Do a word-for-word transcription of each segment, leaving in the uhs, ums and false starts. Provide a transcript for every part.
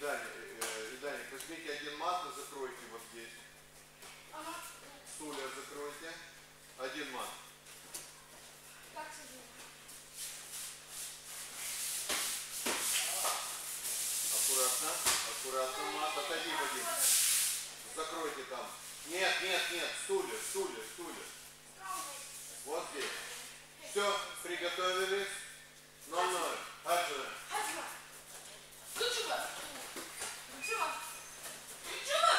Даня, э, Даня, возьмите один мат и закройте вот здесь. Ага. Стулья закройте. Один мат. Как сидим? Аккуратно, аккуратно, мат. Отойди, Вадим. Закройте там. Нет, нет, нет, стулья, стулья, стулья. Вот здесь. Все, приготовились. ноль-ноль. Аджина. Аджина. Ключева. Ключева. Ключева.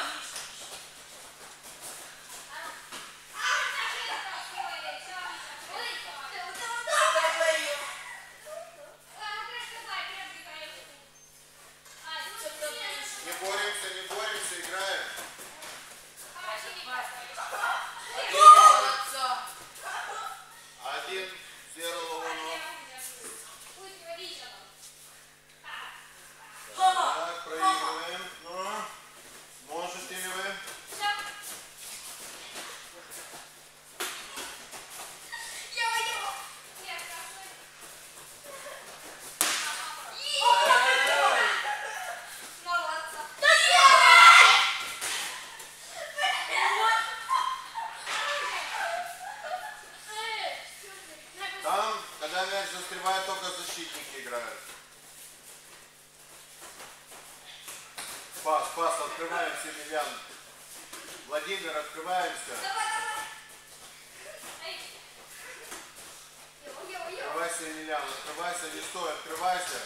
Не боремся, не боремся, играем. Один, зеро, ловано. Так, проигрываем. Ну, можете ли вы? Там, когда мяч застревает, только защитники играют. Пас, пас, открываемся, Емельян. Владимир, открываемся. Открывайся, Емельян, открывайся, не стой, открывайся.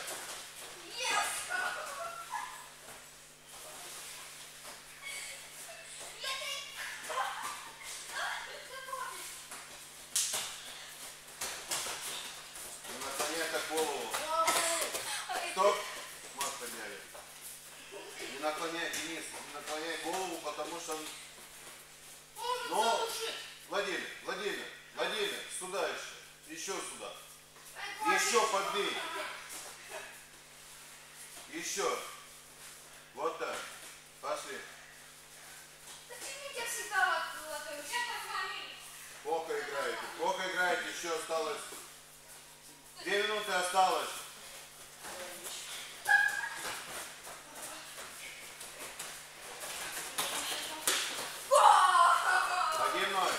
Не наклоняй так голову. Стоп. Мат подняли. Не наклоняй, Денис, не наклоняй голову, потому что... Но, Владимир, Владимир, Владимир, сюда еще. Еще сюда. Еще подбей. Еще. Вот так. Пошли. Плохо играете. Плохо играете. Еще осталось. Две минуты осталось. Один-ноль.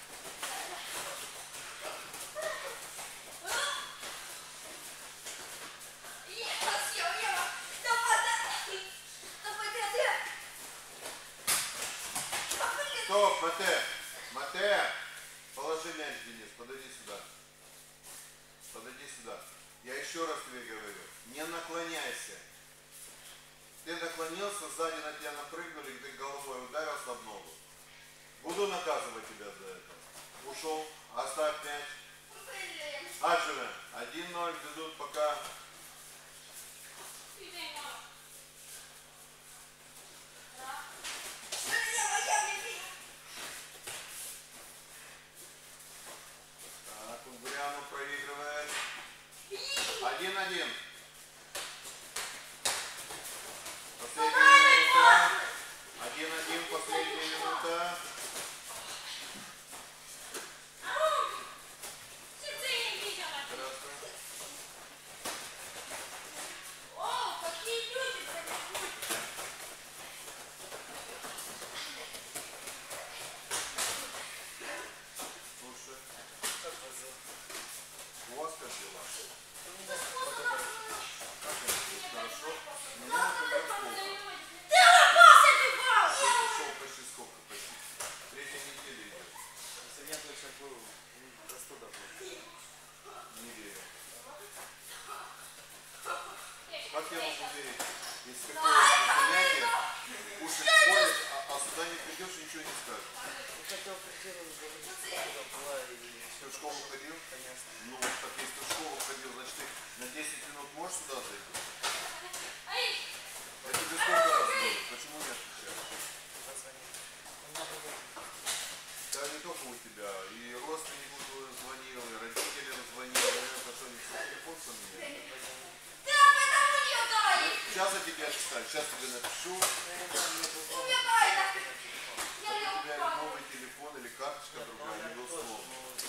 Стоп, Мате. Мате. Положи мяч, Денис. Подойди сюда. Подойди сюда. Я еще раз тебе говорю. Не наклоняйся. Ты наклонился, сзади на тебя напрыгнули, и ты головой ударился об ногу. Буду наказывать тебя за это. Ушел. Оставь мяч. Аджина. один-ноль. Ведут пока. Так, Унгуряну проигрывает. Один-один. Последняя минута. Один-один. Последняя минута. У вас как дела? Как это? Хорошо? Меня, например, сколько? Шел почти сколько? Почти. Третья неделя идет. Сегодня точно был простуда. Не верю. Как я могу верить? Если какое-то занятие, кушать ходишь, а, а сюда не придешь, ничего не скажешь. Я хотел прийти, разговаривать, была и... Ты в школу ходил? Конечно. Ну, так если ты в школу ходил, значит ты на десять минут можешь сюда зайти? Я тебе сколько раз говорю, почему не отвечаешь? Да не только у тебя, и родственник звонил, и родители звонили, это что, не все телефон поменяли? Сейчас я тебе отчитаю, сейчас тебе напишу. У тебя новый телефон или карточка другая, не условно.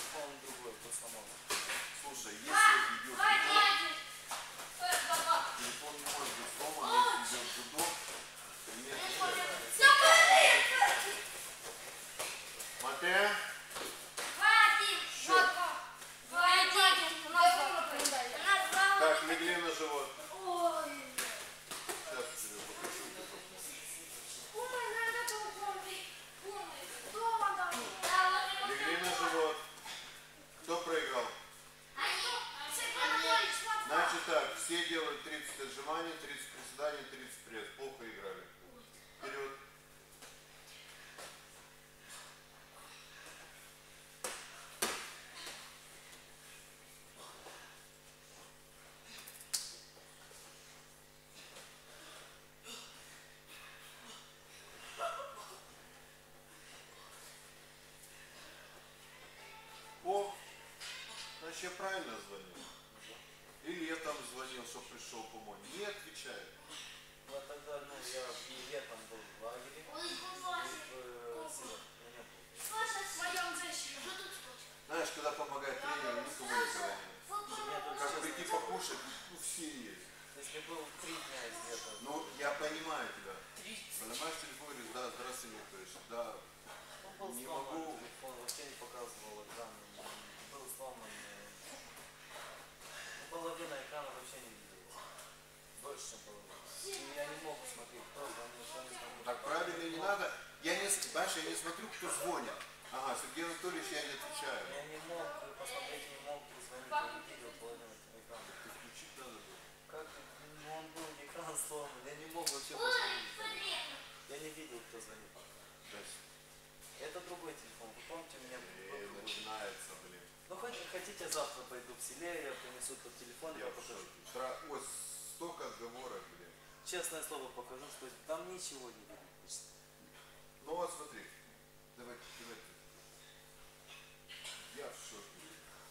Слушай, если идет телефон не может быть сломан, если идет гудок, отжиманий, тридцать приседаний, тридцать пресс. Плохо играли. Вперед. О, значит, я правильно звонил? Или я там звонил, что пришел помочь? Не отвечает. Ну, а тогда, ну, я и летом был в лагере, и в селах. Я не был. В своем зайчике. Что тут скотч? Знаешь, когда помогает тренеру, никого никогда нет. Я только Как честно прийти скажу, покушать, ну все есть. если был три дня из лета. Ну, я понимаю тебя. Три. Поднимаешь телефон и говоришь, да, здравствуй, Николаевич, да, Ну, был не сломан могу. телефон, вообще не показывал экран. Был сломан. э, ну, половина экрана вообще не видела. Больше, чем половина. И я не мог смотреть, кто звонил, что не смогу. Так правильно не надо. Я не, знаешь, я не смотрю, кто звонит. Ага, Сергей Анатольевич, я не отвечаю. Я не мог посмотреть, не мог звонить, я не видел половину экрана. Ты включить надо было. Как? Ну, он был, экран сломан, я не мог вообще позвонить. Я не видел, кто звонит. Здрасте. Это другой телефон, вы помните, у меня был Э, другой. начинается, блин. Ну, хоть хотите, завтра пойду в селе, я принесу тот телефон, Я я в покажу. шоке. Тра- Ой, столько отговорок, блин. Честное слово покажу, что там ничего не видно. Ну вот смотри. Давай, давай. Я в шоке.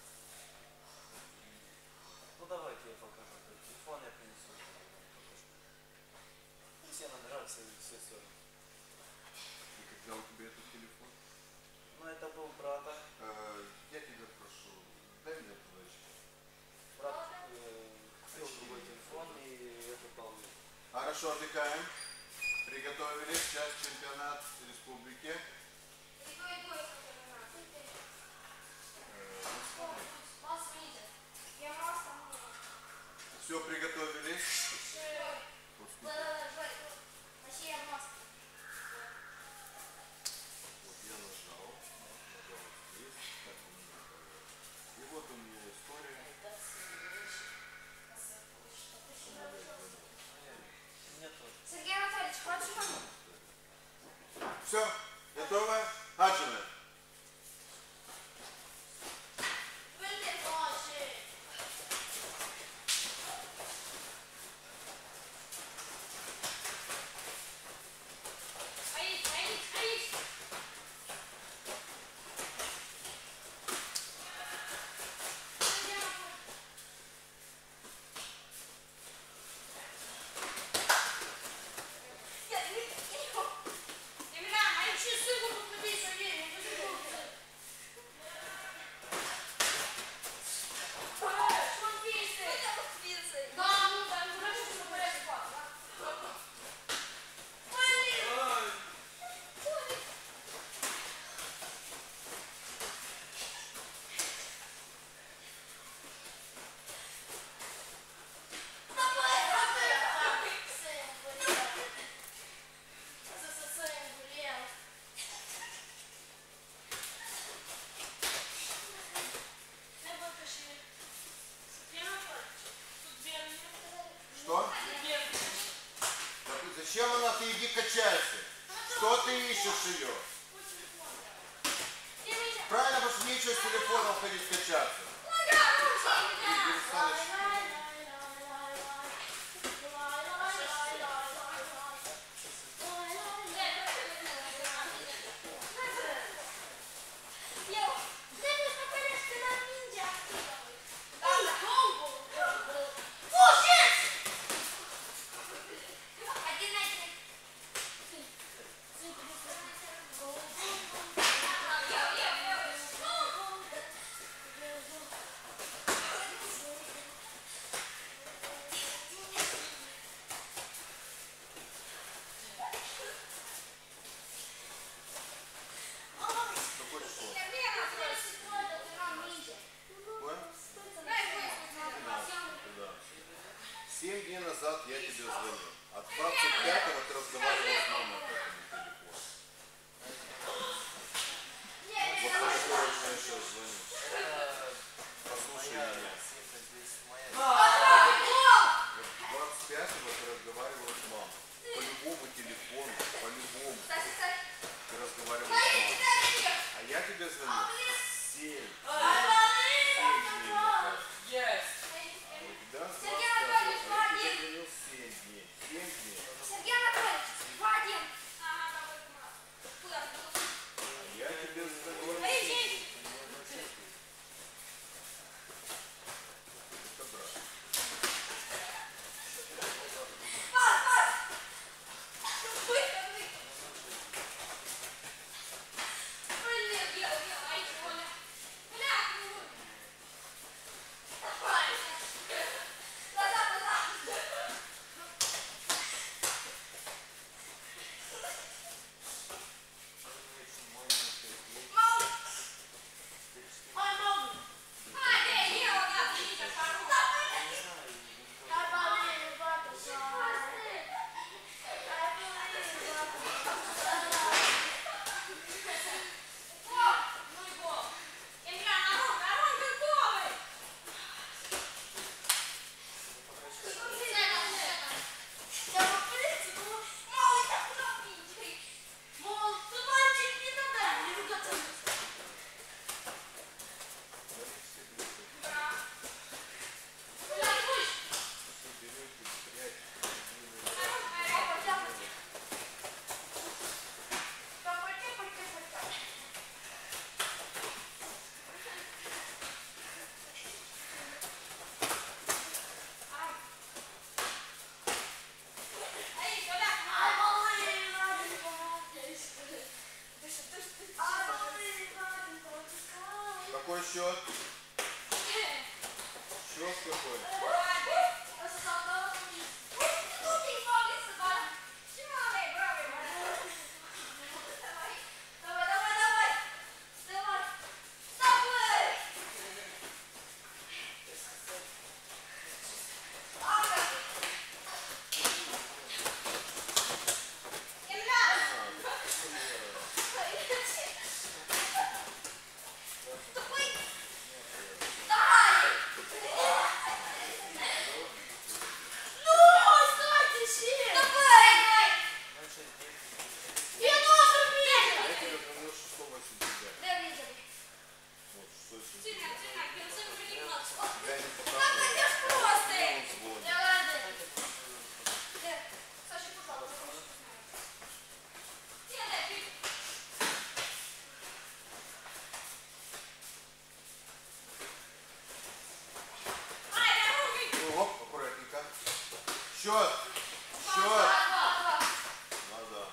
Ну, давайте я покажу. Тот телефон я принесу. Покажу. Все номера, все, все, все. И когда у тебя этот телефон? Ну, это был брата. Э, я тебя прошу, дай мне туда. Брат э, купил другой телефон и это дал мне. Хорошо, отдыхаем. Приготовились. Сейчас чемпионат республики. Э, Все, приготовились. Вот сколько? Вот я нажал. Нажал здесь. Так у меня появилось. И вот у меня история. Мне тоже. Сергей Анатольевич, хочешь? Все, готово? Аджина. Что? Да ты зачем она? Ты иди качайся. Что ты ищешь ее? Правильно, потому что нечего с телефоном ходить качаться. Игорь Александрович, какой число? Какое? Да. Семь дней назад я тебе звонил. От двадцать пятого ты разговаривал с мамой по этому телефону. Вот по которому я сейчас звоню. Послушай Моя меня. сильно здесь, моя. Вот двадцать пятого счет? Счет какой? Счет! Счет! Надо.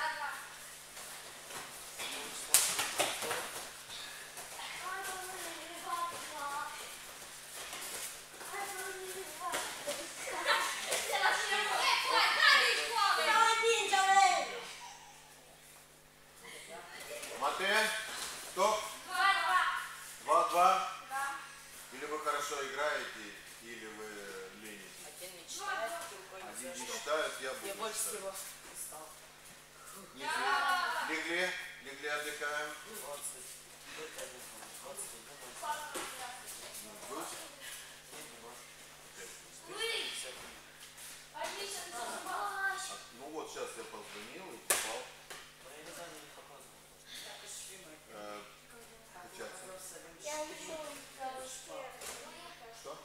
Матэ, стоп. два-два. Или вы хорошо играете, или вы ленитесь. Один мечтает, Один не читают, я буду я больше читать. всего устал. Не легли, легли, отдыхаем. двадцать. двадцать. Ну вот сейчас я позвонил и попал. Я не знаю, не показывал. Э, качаться. Что?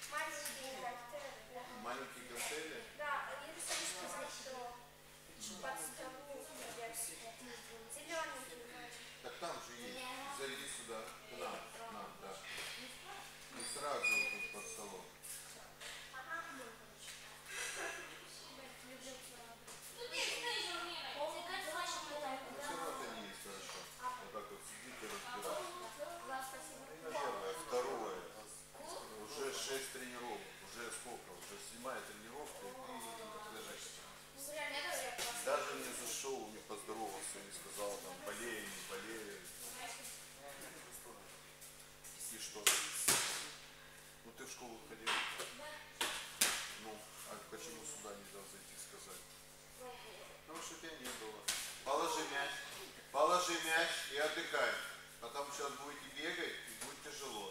Маленькие гантели? Да, я хочу сказать, что под столом зелененький. Так там же есть. Зайди сюда. К нам, к нам, да. И сразу тут под столом. Все равно это не есть хорошо. Вот так вот сидите и разбирать. Первое, второе. Уже шесть тренировок. Уже сколько? Уже седьмая тренировка, и ты лежишь. Даже не зашел, не поздоровался, не сказал там болею, не болею. И что? Ну ты в школу ходил? Ну, а почему сюда нельзя зайти сказать? Потому что тебя не было. Положи мяч, положи мяч и отдыхай. Потом сейчас будете бегать и будет тяжело.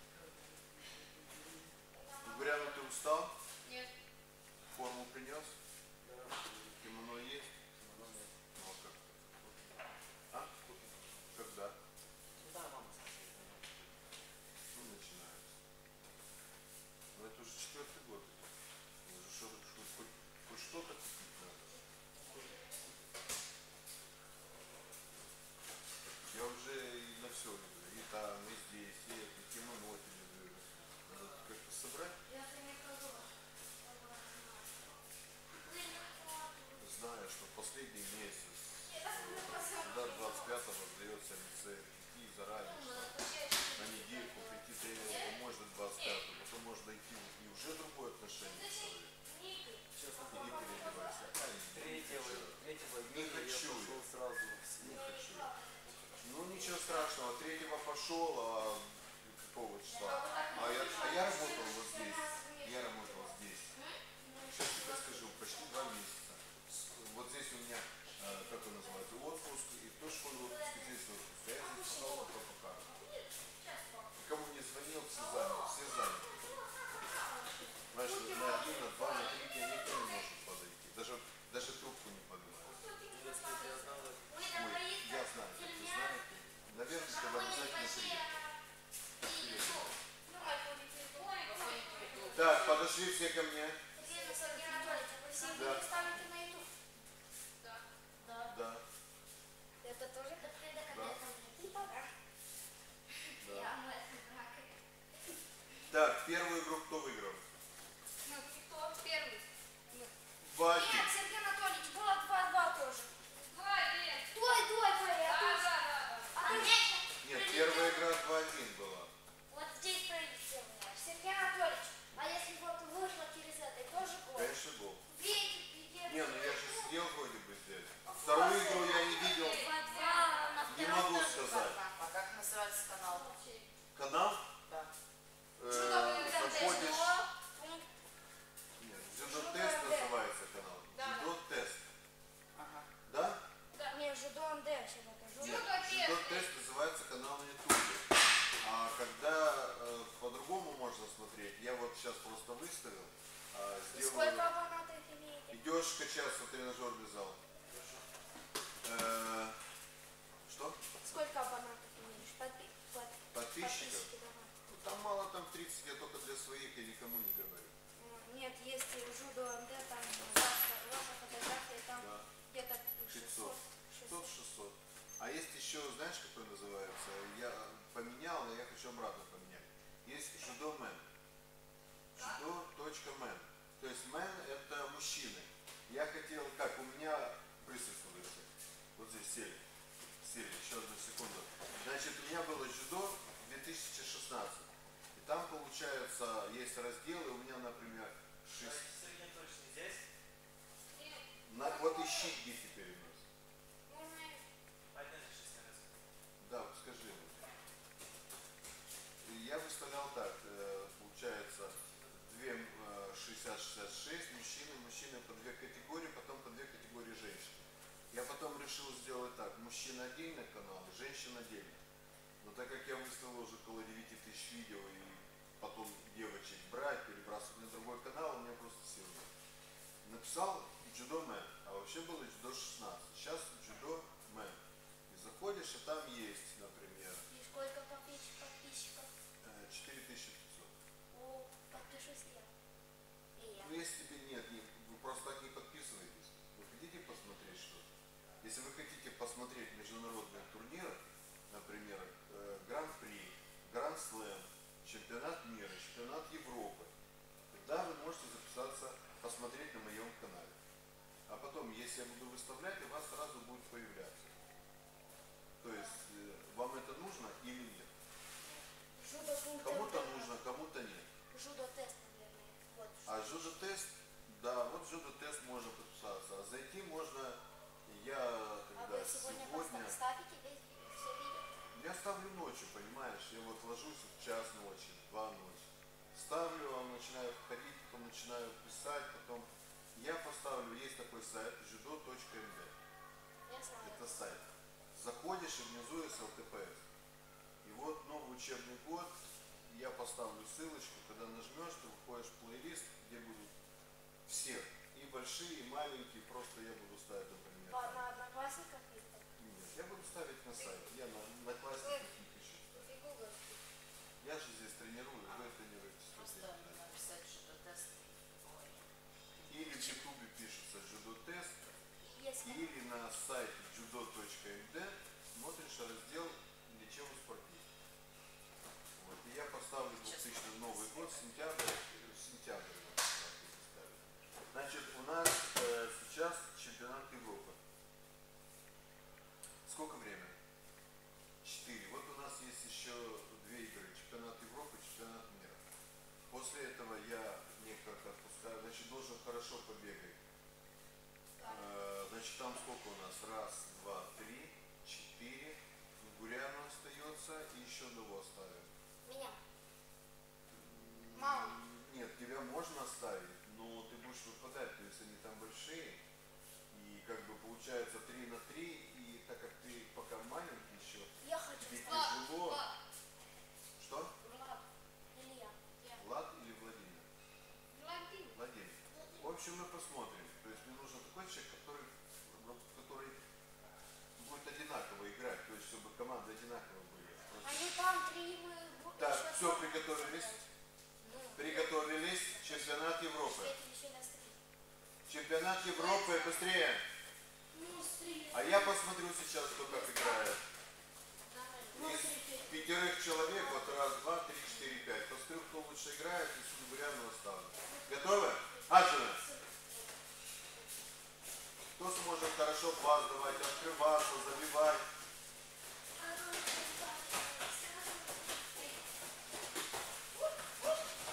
Гуряну, ты устал? Нет. Форму принес? Да. Кимоно есть? Ну, нет. Ну а как? А? Когда? Да, мама сказала. Ну, начинается. Но это уже четвертый год. Уже что, что, хоть, хоть что-то купить надо. Я уже и на все люблю. И там, и здесь, и это, и кимоно люблю. Надо как-то собрать. Знаю, что последний месяц, когда двадцать пятого сдается лицей, прийти заранее, что на недельку прийти тренеру помочь до двадцать пятого, потом можно идти и уже другое отношение к человеку. Честно, Иди переодевайся. А, третьего, третьего Не дня я хочу. пошел сразу в Не снег. хочу. Ну ничего страшного, третьего пошел, а какого числа? А я, а я работал вот здесь. Я работал здесь. Сейчас тебе скажу, почти два месяца. Вот здесь у меня, э, как он называется, отпуск, и в той школе отпуск, и здесь отпуск. Я здесь пошел по ПК. Никому не звонил, все заняты, все заняты. Знаешь, на один, на два, на три дня никто не может подойти. Даже, даже трубку не поднимает. Если бы я знал, это Ой, я знаю, как вы знаете. Наверное, когда обязательно приедет. Так, подошли все ко мне. Да. Да. Это тоже? Да. Так, первую игру кто выиграл? Кто первый? Вадик. Нет, Сергей Анатольевич, было два-два тоже. Твой, твой, твой, я тоже. А ты нет? Нет, первая игра два один была. успел вроде бы сделать. Вторую игру я не видел, два-два, на не втором могу тоже сказать. два-два. А как называется канал? Канал, Да. э, заходишь, Пункт. нет, дзюдо-тест называется канал, Да. дзюдо-тест, Ага. да? Не, жудо МД вообще покажу. Нет, дзюдо-тест называется канал на ютубе. А когда э, по-другому можно смотреть, я вот сейчас просто выставил, а, сделаю, Сколько абонатов имеете? идешь качаться в тренажерный зал. Э, что? Сколько абонатов имеешь? Подпи- под- Подписчиков? подписчики, давай. Ну, там мало, там тридцать, я только для своих, я никому не говорю. М, Нет, есть жудо МД, там ваша, ваша фотография, там Да. где-то пятьсот. шестьсот. пятьсот шестьсот. А есть еще, знаешь, какой называется? Я поменял, но я хочу обратно поменять. Есть жудо-мен. Жудо.мен. То есть мен это мужчины. Я хотел, как у меня присутствуете. Вот здесь сели. Сели, еще одну секунду. Значит, у меня было жудо две тысячи шестнадцать. И там, получается, есть разделы. У меня, например, шесть. Среднеточный здесь. На, вот ищи, где теперь у нас. Подняли шестнадцать. Да, скажи мне. Я выставлял так, э, получается, две шестьдесят шестьдесят шесть, мужчины, мужчины по две категории, потом по две категории женщин. Я потом решил сделать так, мужчина отдельно канал, женщина отдельно. Но так как я выставил уже около девяти тысяч видео и потом девочек брать, перебрасывать на другой канал, у меня просто сил нет. Написал Judo Man, а вообще было Judo шестнадцать. Сейчас Judo Man. И заходишь, и там есть, например, И сколько подпис- подписчиков? э, четыре тысячи пятьсот. О, подпишусь я. И я. Ну если тебе нет, не, вы просто так не подписываетесь. Вы хотите посмотреть что-то? Если вы хотите посмотреть международные турниры, например, э, Гран-при, Гранд-слэм, чемпионат мира, чемпионат Европы, тогда вы можете записаться, посмотреть на моем канале. А потом, если я буду выставлять, у вас сразу будет появляться. То есть, э, вам это нужно или нет? Жудо пункт Кому-то МД. нужно, кому-то нет. Жудо тест, наверное. Вот. А жудо-тест, да, вот жудо-тест можно подписаться. А зайти можно, я А когда вы сегодня, сегодня, поста- ставите весь ви- все видео? я ставлю ночью, понимаешь, я вот ложусь в час ночи, в два ночи. Ставлю, он начинает входить, потом начинаю писать, потом я поставлю, есть такой сайт judo.md. Я знаю. Это сайт. Заходишь и внизу эс эл тэ пэ эс. И вот новый учебный год, я поставлю ссылочку, когда нажмешь, ты выходишь в плейлист, где будут все, и большие, и маленькие, просто я буду ставить, например. По- там- На одноклассниках видно? Нет, я буду ставить на сайт, я на, на классниках не пишу. И Google. Я же здесь тренирую, вы тренируетесь. Просто написать что-то тест. Или в ютубе пишется judo-тест, Если или на сайте judo.md смотришь раздел «Лечеб спортив». Вот, и я поставлю двухтысячный Новый год, сентябрь, э, сентябрь. вот, так и поставлю. Значит, у нас э, сейчас чемпионат Европы. Сколько время? Четыре. Вот у нас есть еще две игры. Чемпионат Европы, чемпионат мира. После этого я некоторых отпускаю. Значит, должен хорошо побегать. Э, Значит, там сколько у нас? Раз, два, три, четыре. Гуряну остается и еще одного оставим. меня. Мало. Нет, тебя можно оставить, но ты будешь выпадать, то есть они там большие. И как бы получается три на три, и так как ты пока маленький еще, Я хочу тебе стать. тяжело. Что? Влад. Илья. Я. Влад или Владимир? Владимир. Владимир. В общем, мы посмотрим. То есть мне нужен такой человек, который, который будет одинаково играть, то есть чтобы команды одинаково были. Просто- Они там три мы... бу- Так, еще все, там- приготовились? Ну, Приготовились. Чемпионат Европы. Светик еще на стрим. Чемпионат Европы, быстрее. Ну, стрим. А я посмотрю сейчас, кто как играет. Ну, Из стрим. пятерых человек, вот раз, два, три, четыре, пять. Посмотрю, кто лучше играет, и Сунгуряну оставлю. Готовы? Аджина. Кто сможет хорошо пас давать, открываться, забивать?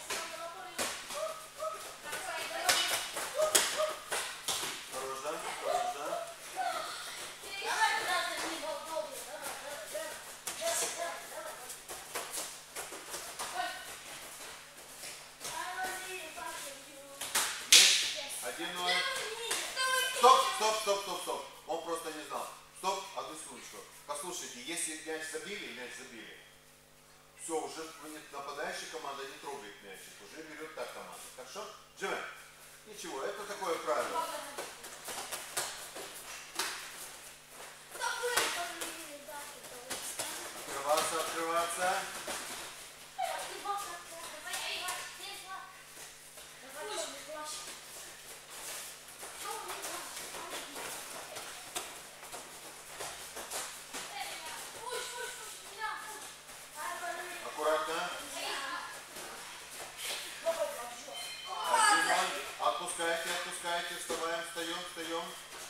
Хорош, да? Все, уже нападающая команда не трогает мячик, уже берет та команда. Хорошо? Джимми, ничего, это такое правило. Открываться, открываться. Аккуратно. Один, ноль. Отпускайте, отпускайте. Вставаем, встаем, встаем.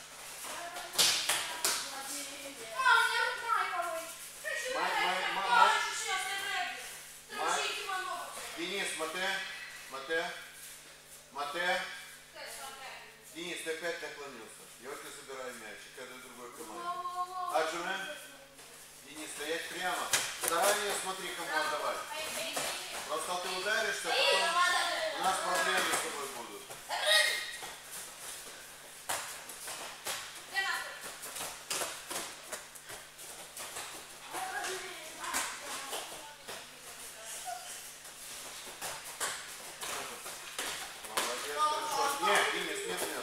Мать, мать, мать. Мать. Денис, Мате. Мате. Мате. Денис, ты опять наклонился. Я вот забираю мячик. Это другой команде. Аджуме. Денис, стоять прямо. Заранее смотри, кому отдавать. Просто ты ударишься, потом у нас проблемы с тобой будут. Молодец, хорошо. Нет, Денис, нет, нет.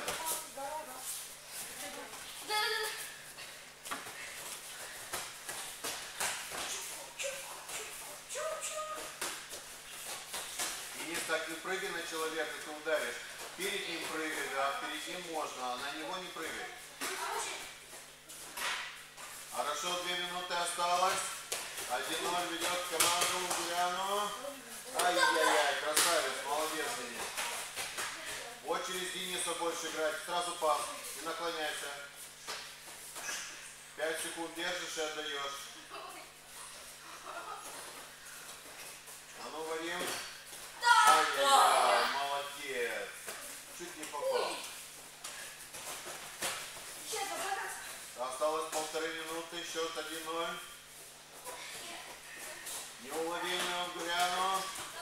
Денис, так не прыгай на человека, ты ударишь. Перед ним прыгай, да, перед ним можно, а на него не прыгай. Хорошо, две минуты осталось. один ноль ведет команду Унгуряну. Ай-яй-яй, красавец, молодец, Денис. Вот через Дениса больше играть. Сразу пас и наклоняйся. Пять секунд держишь и отдаешь. А ну, Вадим. Ай-яй-яй, молодец. Чуть не попал. Осталось полторы минуты, счет один ноль. Неуловимый Унгуряну.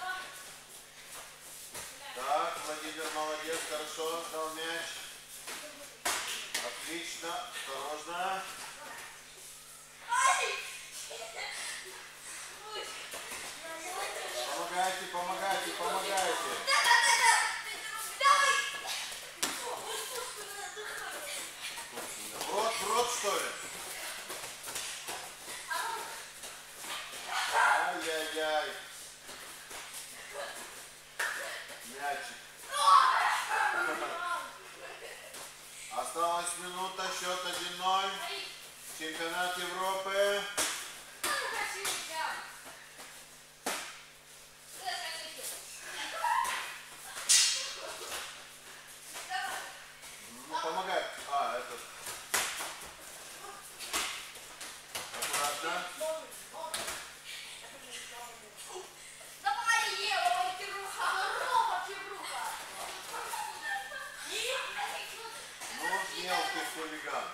Так, Владимир молодец, хорошо, дал мяч. Отлично, осторожно. Помогайте, помогайте, помогайте. В рот, в рот, что ли? Ай-яй-яй. Мячик. Осталась минута, счет один ноль. Чемпионат Европы. Ну, помогай. А, этот. Аккуратно. Ну, мелкий хулиган.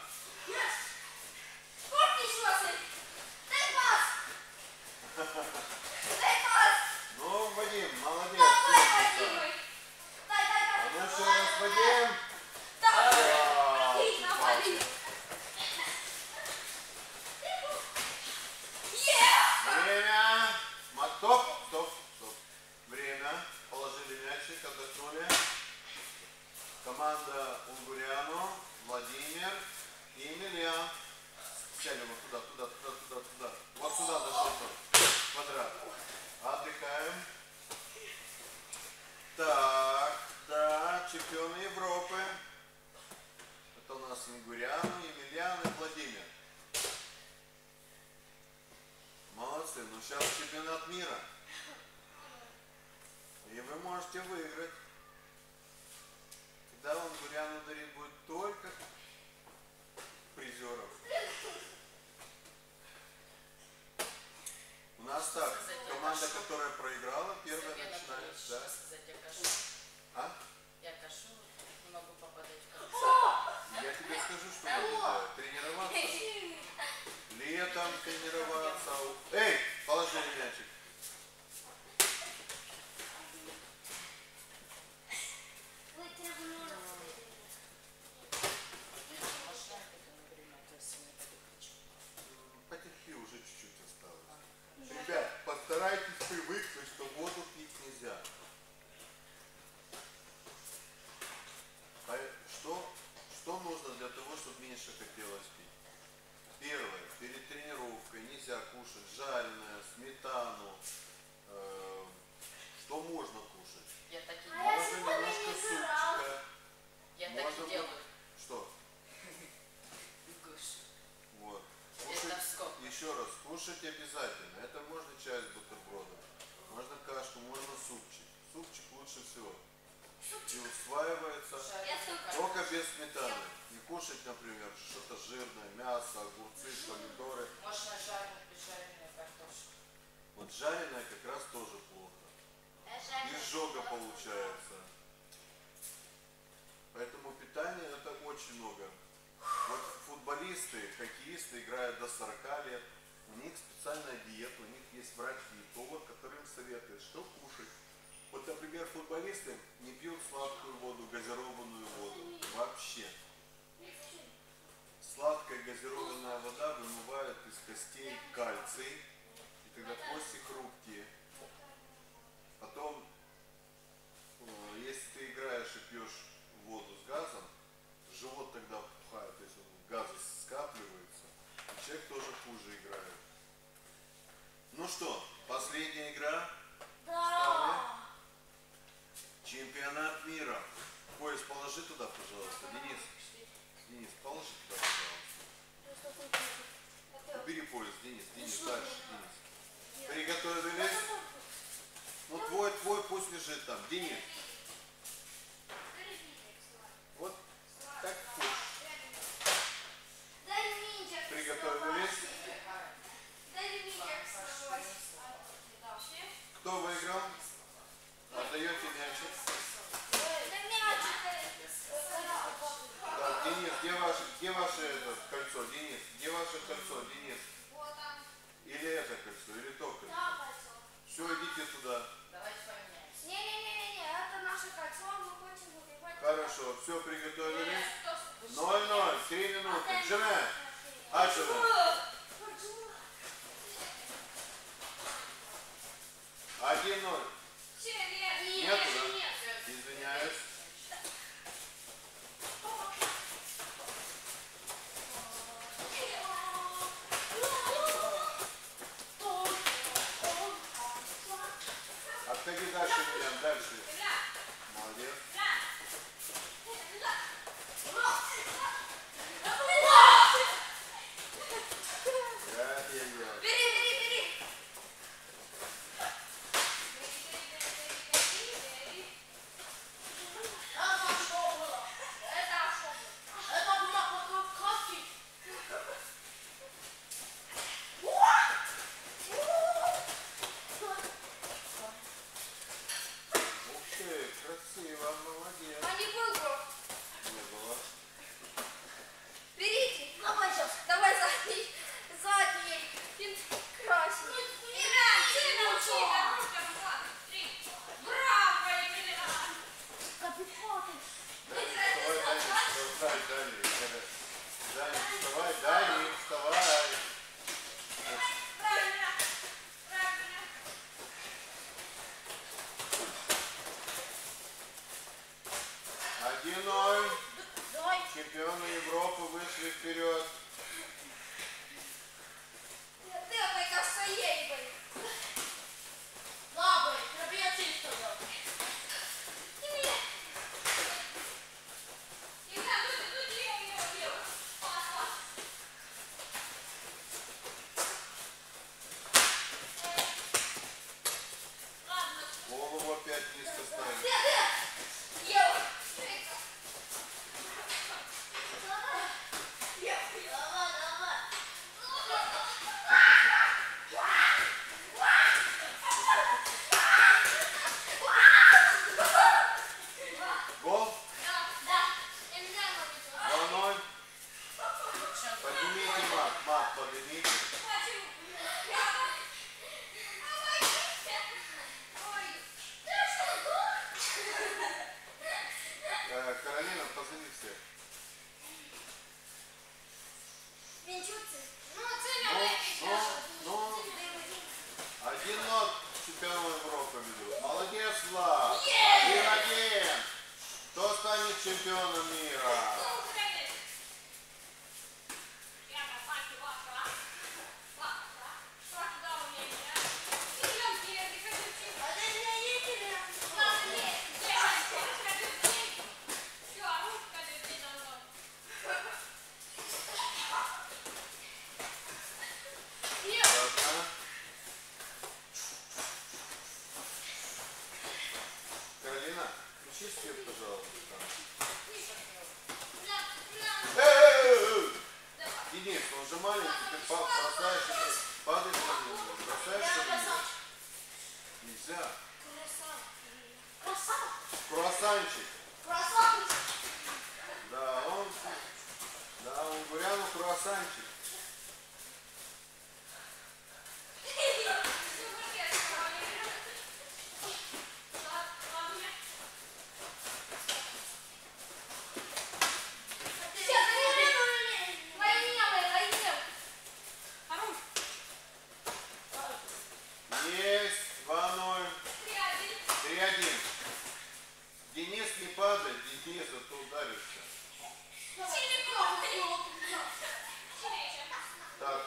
Ну, Вадим, молодец. А ну еще раз, Вадим. Время. Стоп, стоп, стоп. Время. Положили мячик, отдохнули. Команда Унгуряну, Владимир и Емельян. Сядем вот туда, туда, туда, туда, туда. Вот сюда дошел квадрат. Отдыхаем. Так, да, чемпионы Европы. Это у нас Унгуряну, Емельян и Владимир. Молодцы, ну сейчас чемпионат мира. И вы можете выиграть. Когда Унгуряну дарит будет только призеров. У нас так, команда, которая проиграла, первая начинает. Да? А? Я кашу, не могу попадать в конце. Я тебе скажу, что надо делать. Тренироваться. Летом тренироваться. Эй, положи мячик. Потерпи, уже чуть-чуть осталось. Ребят, постарайтесь нужно для того, чтобы меньше хотелось пить? Первое. Перед тренировкой нельзя кушать жареное, сметану. Э, что можно кушать? Я так и А я делаю. Можно сегодня немножко не супчика. Я так Можно и делаю. Что? Кушаю. Вот. Это Кушать, сколько? еще раз, кушать обязательно. Это можно чай с бутербродом. Можно кашку, можно супчик. Супчик лучше всего. И усваивается Я супчик. только без сметаны. Не кушать, например, что-то жирное, мясо, огурцы, помидоры. Можно жареную, жареную картошку. Вот жареное как раз тоже плохо. Изжога получается. Поэтому питание это очень много. Вот футболисты, хоккеисты играют до сорока лет. У них специальная диета, у них есть врач-диетолог, который им советует, что кушать. Вот, например, футболисты не пьют сладкую воду, газированную воду. Вообще. Сладкая газированная вода вымывает из костей кальций, и тогда кости хрупкие. Потом, если ты играешь и пьешь воду с газом, живот тогда пухает, то есть газы скапливаются, и человек тоже хуже играет. Ну что, последняя игра? Да. Чемпионат мира. Пояс положи туда, пожалуйста. Денис, Денис, положи туда, пожалуйста. Убери пояс, Денис, Денис, дальше, Денис. Приготовились? Ну твой, твой пусть лежит там. Денис. Вот так хочешь. Приготовились? Кто выиграл? Отдаете мячик. Так, Денис, где ваше, где ваше это, кольцо? Денис, где ваше кольцо? Денис. Или это кольцо, или то кольцо? Все, идите туда. Давайте поменяемся. Не-не-не, это наше кольцо, мы хотим убивать. Хорошо, все приготовились. Ноль-ноль, три минуты. Джеме, Ачева. Один-ноль. Нету, да? Извиняюсь. Отходи дальше, Милен, дальше. Молодец. Я-я-я. Бери, бери, бери. Ух ты, красиво, молодец. А не был бы. Не было. Берите. Давай сейчас. Давай задний. Задний. Пин красный. Иран, ты научи. Браво, Иран. Капитан. Вставай, Дани, вставай, Дани. Дани, вставай, Дани, вставай. Правильно. Правильно. Один-ноль. Давай. Чемпионы Европы вышли вперед. Ты опять своей бы. Лабы, пробья чисто. Голову опять низко ставим. Ева. круассанчик. Есть. два ноль. три один. Денис, не падай. Денис, а то ударишься. Так.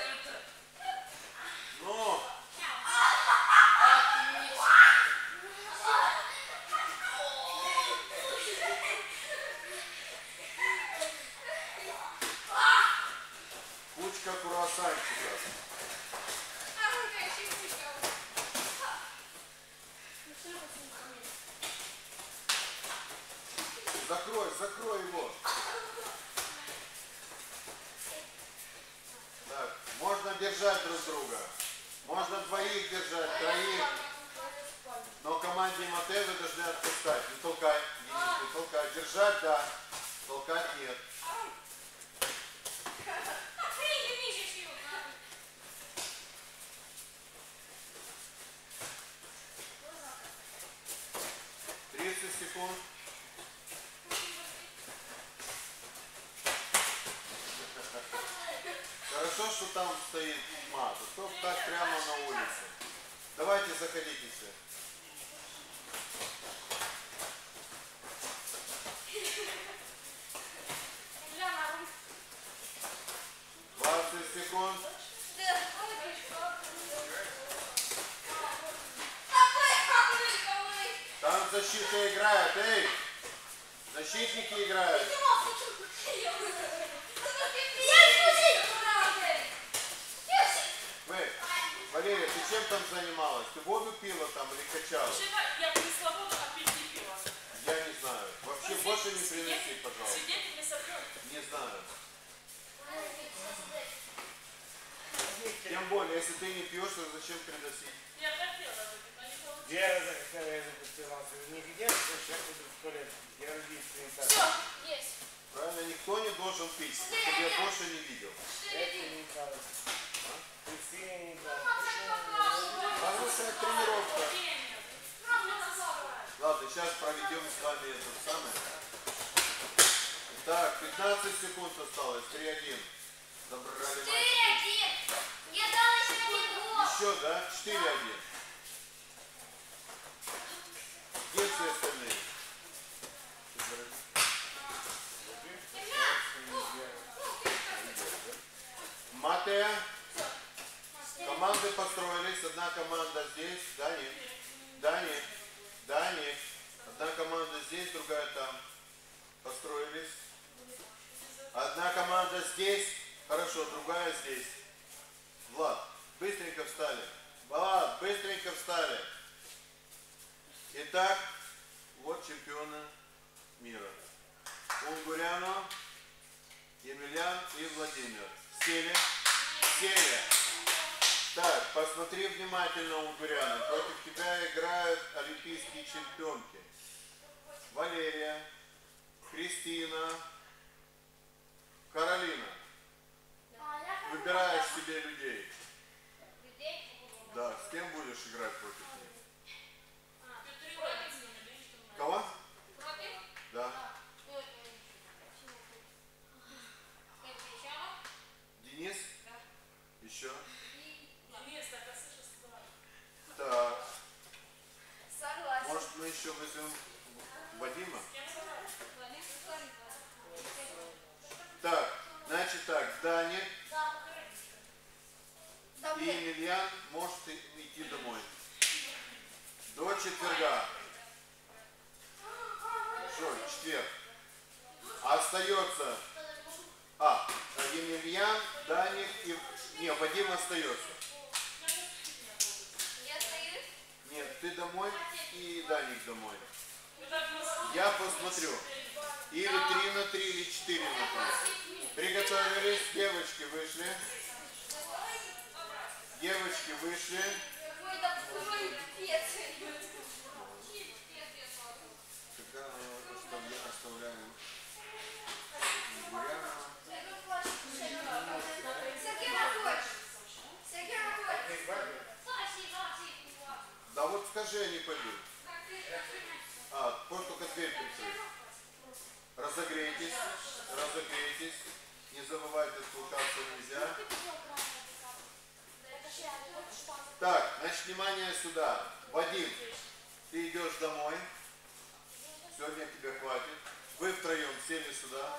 Ну. Кучка круассанчиков. Закрой, закрой его. Так, можно держать друг друга. Можно двоих держать, троих. Но команде Матео вы должны отпускать. Не толкай, Денис, не толкай. Держать, да. Толкать нет. тридцать секунд. Хорошо, что там стоит мат, а то так прямо на улице. Давайте заходите все. двадцать секунд. Там защита играет, эй! Защитники играют. Вы, Валерия, ты чем там занималась? Ты воду пила там или качала? Я принесла воду, а пить не пила. Я не знаю. Вообще больше не приноси, пожалуйста. Свидетель не собрал. Не знаю. Тем более, если ты не пьешь, то зачем приносить? Я хотела выпить, но не получилось. Я захотел, я запустился. Нигде, сейчас буду в туалет. Я родился не так. Все, есть. Правильно, никто не должен пить, чтобы я больше не видел. Это не так. Ты не так. Хорошая тренировка. Ладно, сейчас проведем с вами этот самый. Так, пятнадцать секунд осталось. три один. Забрали мальчики. Еще, да? четыре один. Где все остальные? Матео. Команды построились. Одна команда здесь. Дани. Дани. Дани. Одна команда здесь, другая там. Построились. Одна команда здесь. Хорошо, другая здесь. Влад, быстренько встали. Влад, быстренько встали. Итак, вот чемпионы мира. Унгуряно, Емельян и Владимир. Сели. Сели. Так, посмотри внимательно, Унгуряна. Против тебя играют олимпийские чемпионки. Валерия, Кристина, Каролина. Выбираешь себе людей. Да, с кем будешь играть против них? Кого? Да. Денис? Еще? Так. Согласен. Может, мы еще возьмем Вадима? Так, значит так, Даня и Емельян может идти домой. До четверга. Джой, четверг. Остается. А, Емельян, Даник и... Не, Вадим остается. Я остаюсь? Нет, ты домой и Даник домой. Я посмотрю. Или три на три, или четыре на три. Приготовились, девочки вышли. Девочки вышли. Какой там какой пипец. Тогда оставляем Буряна. покажи, они пойдут. А, просто только дверь прикрыть. Разогрейтесь, разогрейтесь. Не забывайте, спускаться нельзя. Так, значит, внимание сюда. Вадим, ты идешь домой. Сегодня тебе хватит. Вы втроем сели сюда.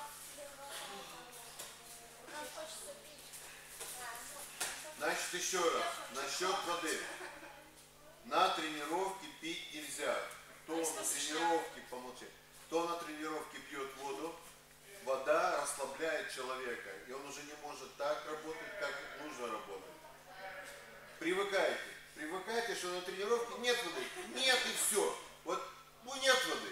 Значит, еще раз. Насчет воды. На тренировке пить нельзя. Кто на тренировке, помолчи, кто на тренировке пьет воду, вода расслабляет человека. И он уже не может так работать, как нужно работать. Привыкайте. Привыкайте, что на тренировке нет воды. Нет и все. Вот, ну нет воды.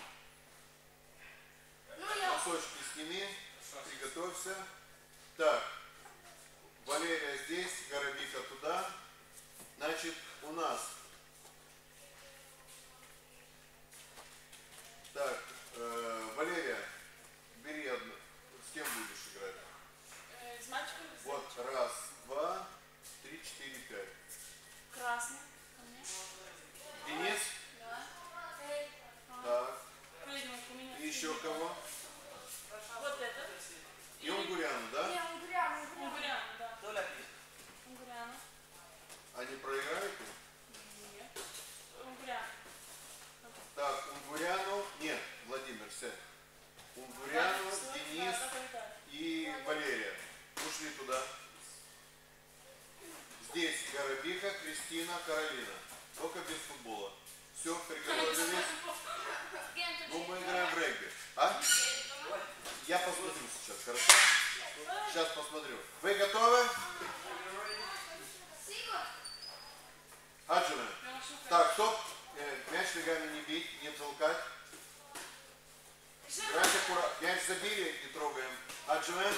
Носочки сними. Приготовься. Так. Валерия здесь, Горобика туда. Значит, у нас. Так, э, Валерия, бери одну. С кем будешь играть? Э, с мальчиком. Вот, раз, два, три, четыре, пять. Красный. Ко мне. Денис? Да. Так. Поедем у меня. И еще кого? Вот это. И Унгуряну, да? Не, Унгуряну, Унгуряну. Унгуряна, да. Толя пишет. Унгуряна. Они проиграют? Нет. Унгуряна. Так, Унгуряну, нет, Владимир, сядь. Унгуряну, Денис и Валерия. Ушли туда. Здесь Горобиха, Кристина, Каролина. Только без футбола. Все, приготовились. Ну, мы играем в регби. А? Я посмотрю сейчас, хорошо? Сейчас посмотрю. Вы готовы? Хаджиме. Так, стоп. Э, мяч ногами не бить, не толкать. Играть аккуратно. Мяч забили, не трогаем. Хаджиме.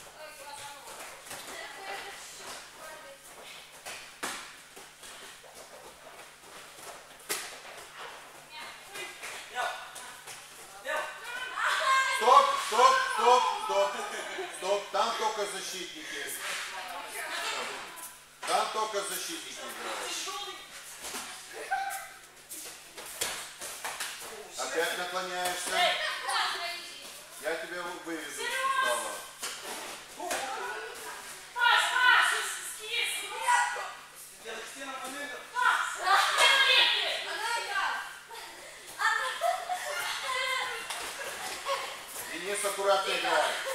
Стоп, стоп, стоп, стоп. Стоп. Там только защитники. Там только защитники играют. Опять наклоняешься. Я тебя выведу из сустава. Пас, пас, скис. Пас. Денис аккуратно играет.